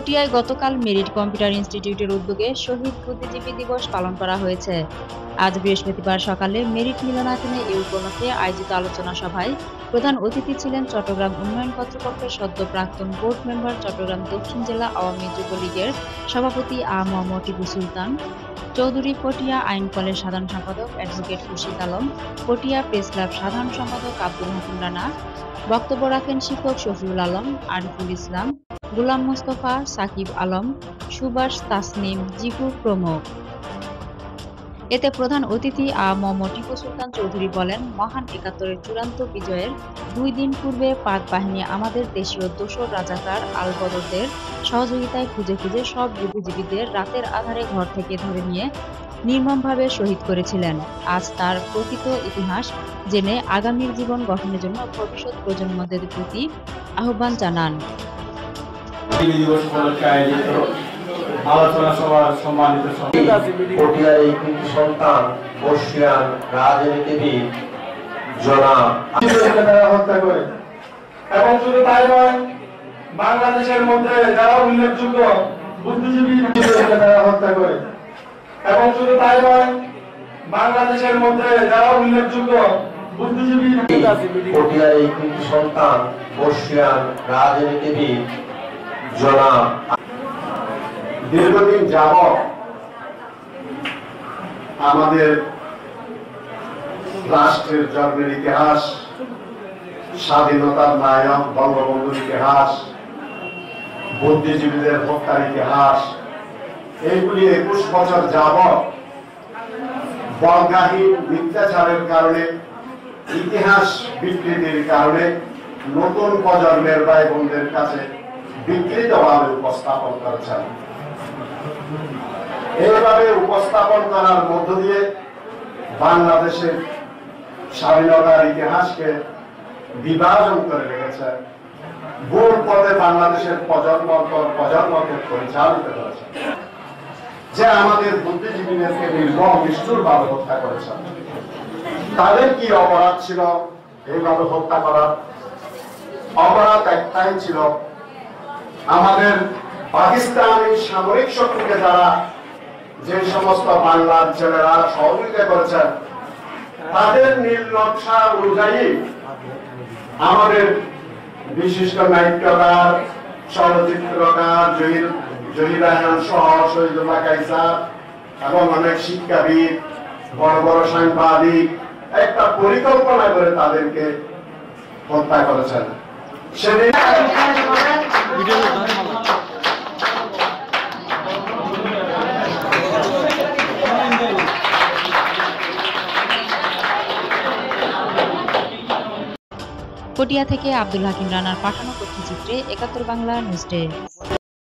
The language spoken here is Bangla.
পটিয়ায় গতকাল মেরিট কম্পিউটার ইনস্টিটিউটের উদ্যোগে শহীদ বুদ্ধিজীবী দিবস পালন করা হয়েছে। আজ বৃহস্পতিবার সকালে মেরিট মিলনায়তনে এ উপলক্ষে আয়োজিত আলোচনা সভায় প্রধান অতিথি ছিলেন চট্টগ্রাম উন্নয়ন কর্তৃপক্ষের সদ্য প্রাক্তন বোর্ড মেম্বার, চট্টগ্রাম দক্ষিণ জেলা আওয়ামী যুবলীগের সভাপতি মো. টিপু সুলতান চৌধুরী, পটিয়া আইন কলেজ সাধারণ সম্পাদক advocate Khurshid Alam, Patiya press club সাধারণ সম্পাদক আব্দুল হাকিম রানা। বক্তব্য রাখেন শিক্ষক শফিউল আলম, আরিফুল ইসলাম, গোলাম মোস্তফা, সাকিব আলম, সুভাষ, তাসনিম, জিকু প্রমুখ। এতে প্রধান অতিথি মো. টিপু সুলতান চৌধুরী বলেন, মহান ৭১-এর চূড়ান্ত বিজয়ের ২ দিন পূর্বে পাক বাহিনী আমাদের দেশীয় দোসর রাজাকার আল-বদরদের সহযোগিতায় খুঁজে খুঁজে সব বুদ্ধিজীবীদের রাতের আঁধারে ঘর থেকে ধরে নিয়ে নির্মমভাবে শহীদ করেছিলেন। আজ তার প্রকৃত ইতিহাস জেনে আগামীর জীবন গঠনের জন্য ভবিষ্যৎ প্রজন্মদের প্রতি আহ্বান জানান। আলোচনা সভার সম্মানিত পটিয়ার এই কৃতি সন্তান বর্ষিয়ান রাজনীতিবিদ জনাব হত্যা করে, এবং শুধু তাই নয়, বাংলাদেশের মধ্যে যারা উল্লেখযোগ্য বুদ্ধিজীবী হত্যা করে, এবং শুধু তাই নয়, বাংলাদেশের মধ্যে যারা উল্লেখযোগ্য বুদ্ধিজীবী পটিয়ার এই কৃতি সন্তান বর্ষিয়ান রাজনীতিবিদ জনাব দীর্ঘদিন যাবৎ আমাদের রাষ্ট্রের জন্মের ইতিহাস, স্বাধীনতার নায়ক বঙ্গবন্ধুর ইতিহাস, বুদ্ধিজীবীদের হত্যার ইতিহাস, এইগুলি ২১ বছর যাবৎ বর্গাহীন মিথ্যাচারের কারণে, ইতিহাস বিকৃতির কারণে নতুন প্রজন্মের ভাই বোনদের কাছে বিকৃতভাবে উপস্থাপন করেছেন। এইভাবে উপস্থাপন করার মধ্য দিয়ে বাংলাদেশের স্বাধীনতার ইতিহাসকে বিভাজন করে রেখেছে, ভুল পথে বাংলাদেশের প্রজন্মকে পরিচালিত করেছে, যে আমাদের বুদ্ধিজীবীদেরকে নির্মম নিষ্ঠুরভাবে হত্যা করেছে। তাদের কি অপরাধ ছিল এইভাবে হত্যা করার? অপরাধ একটাই ছিল, আমাদের পাকিস্তানি সামরিক শক্তিকে যারা যে সমস্ত বাংলার ছেলেরা সহযোগিতা করেছেন, তাদের নীল নকশা অনুযায়ী আমাদের বিশিষ্ট নাট্যকার, চলচ্চিত্রকার জহিরায়ন সহ শহীদুল্লাহ কায়সার এবং অনেক শিক্ষাবিদ, বড় বড় সাংবাদিক একটা পরিকল্পনা করে তাদেরকে হত্যা করেছেন। সেদিন পটিয়া থেকে আব্দুল হাকিম রানার পাঠানো তথ্যচিত্রে ৭১ বাংলা নিউজ ডেস্ক।